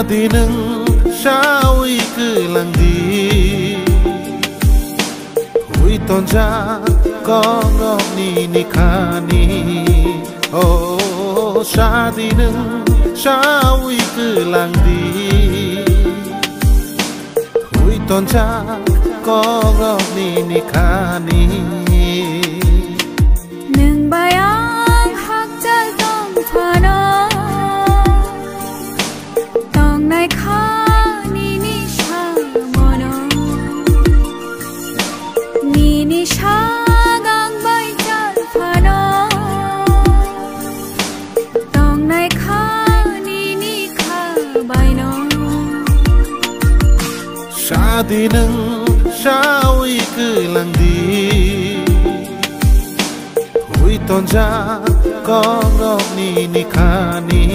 đi nâng sao ý cứ lặng đi hui ton ra có ngọc ni ni kha ni oh sa đi nâng sao ý cứ lặng đi hui ton ra có ngọc ni ni kha ni nâng bài áng hát trái tâm thà nó tòng này khá ni ni sa mò nó ni ni sa gang bài trái thà nó tòng này khá ni ni khá bài nó sa đi nâng sao ý cứ lặng đi hui ton ra có ngọc ni ni kha ni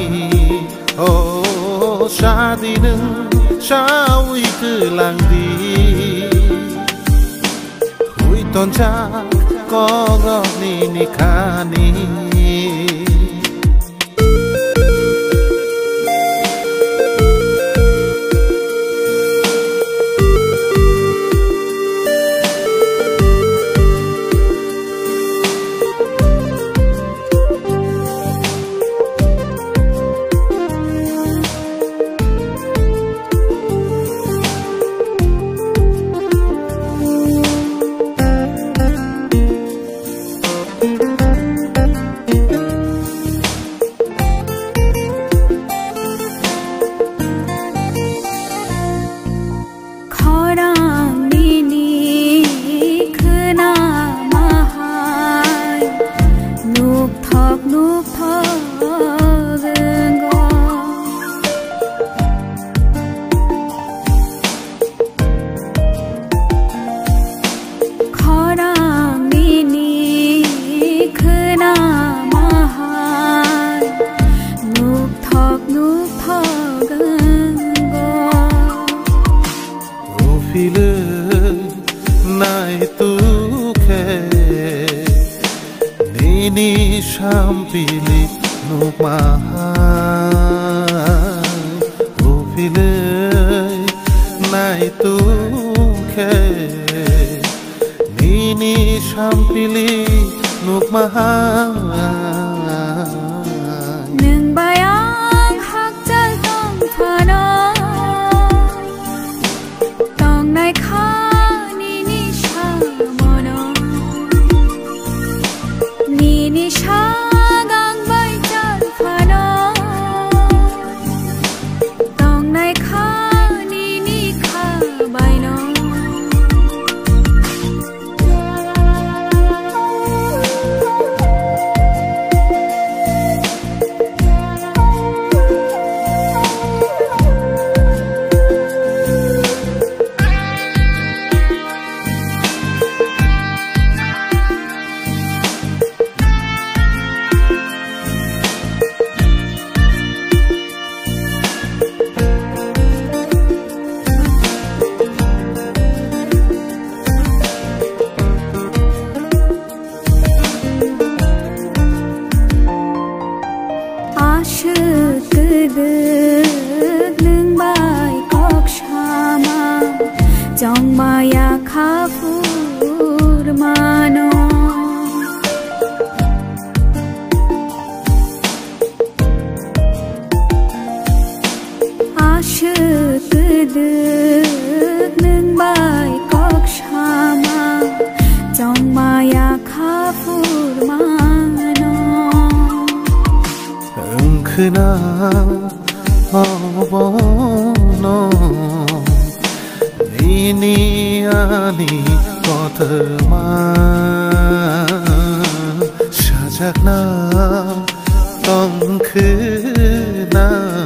oh sa đi nâng sao ý cứ lặng đi hui ton ra có ngọc ni ni kha ni ni shampili nuk mahal ufile nai tu ke ni shampili nuk mahal nâng bài áng hát trái tâm thà nó tòng này khá ni ni sa mò nó ni ni sa gang bài trái thà nó tòng này khá ni ni khá bài nó nâng bài cóc sama trong maya kha phur mano aşık nâng bài cóc sama trong maya kha phur mano khna abono ni ani kothma sajakna tong khna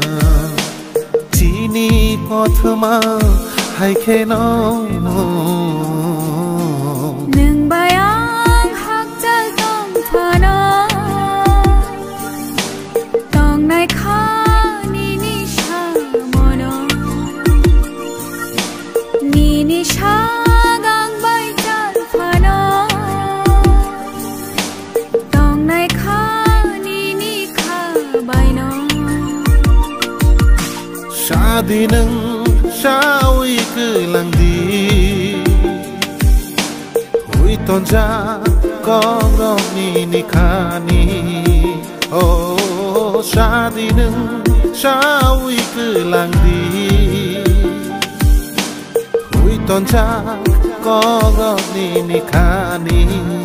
chini kothma hai kheno nâng bài áng hát trái tâm thà nó tòng này khá ni ni sa mò nó ni ni sa gang bài trái thà nó tòng này khá ni ni khá bài nó đi nâng sao ý cứ lặng đi ui tôn cha có rong ni khá ni oh sa đi nâng sao ý cứ lặng đi ui tôn cha có rong ni khá ni